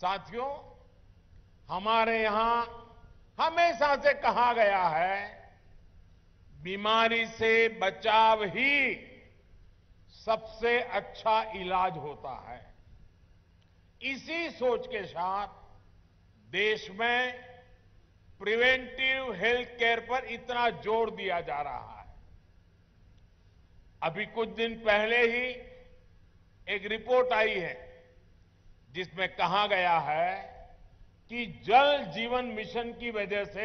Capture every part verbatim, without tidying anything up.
साथियों, हमारे यहां हमेशा से कहा गया है, बीमारी से बचाव ही सबसे अच्छा इलाज होता है। इसी सोच के साथ देश में प्रिवेंटिव हेल्थ केयर पर इतना जोर दिया जा रहा है। अभी कुछ दिन पहले ही एक रिपोर्ट आई है जिसमें कहा गया है कि जल जीवन मिशन की वजह से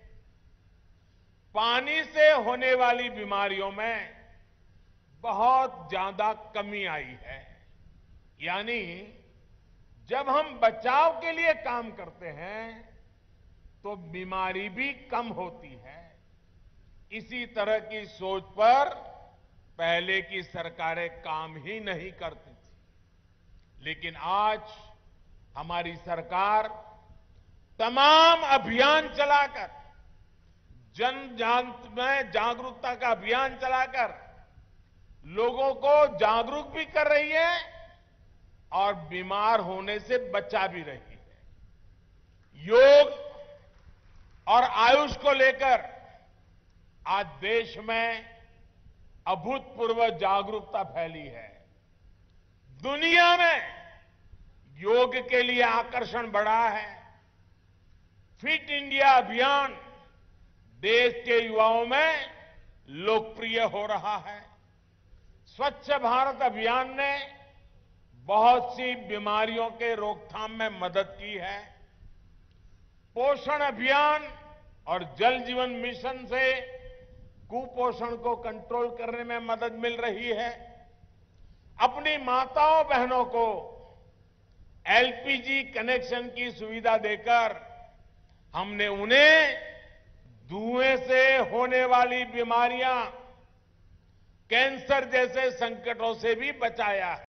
पानी से होने वाली बीमारियों में बहुत ज्यादा कमी आई है। यानी जब हम बचाव के लिए काम करते हैं तो बीमारी भी कम होती है। इसी तरह की सोच पर पहले की सरकारें काम ही नहीं करती थी, लेकिन आज हमारी सरकार तमाम अभियान चलाकर, जन जान में जागरूकता का अभियान चलाकर लोगों को जागरूक भी कर रही है और बीमार होने से बचा भी रही है। योग और आयुष को लेकर आज देश में अभूतपूर्व जागरूकता फैली है। दुनिया में योग के लिए आकर्षण बढ़ा है। फिट इंडिया अभियान देश के युवाओं में लोकप्रिय हो रहा है। स्वच्छ भारत अभियान ने बहुत सी बीमारियों के रोकथाम में मदद की है। पोषण अभियान और जल जीवन मिशन से कुपोषण को कंट्रोल करने में मदद मिल रही है। अपनी माताओं बहनों को एलपीजी कनेक्शन की सुविधा देकर हमने उन्हें धुएं से होने वाली बीमारियां, कैंसर जैसे संकटों से भी बचाया है।